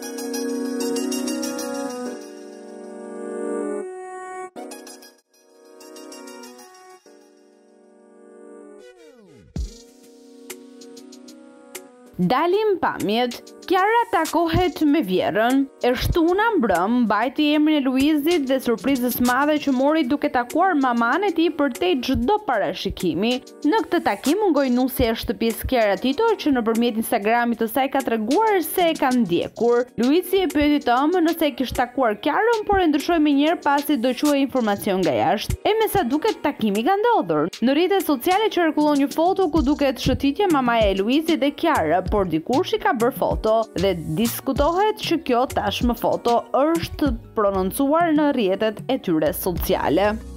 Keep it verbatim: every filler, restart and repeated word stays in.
Dalim pamjet, Kiara takohet me Vjerën, e shtuna mbrëm mbajti emrin e Luizit dhe surprizës madhe që mori duke takuar maman e tij përtej çdo parashikimi. Në këtë takim u ngoj nusja e shtëpisë Kiara Titor që nëpërmjet Instagramit të saj ka treguar se e ka ndjekur. Luizi e pyeti të ëmën nëse e kishte takuar Kiarën, por e ndryshoi menjëherë pasi do quhej informacion nga jashtë. E me sa duket takimi ka ndodhur. Në rrjetet sociale qarkullon një foto ku duket shëtitje mamaja e Luizit dhe Kiara, por dikush i ka bërë foto dhe diskutohet që kjo tashmë foto është prononcuar në rrjetet e tyre sociale.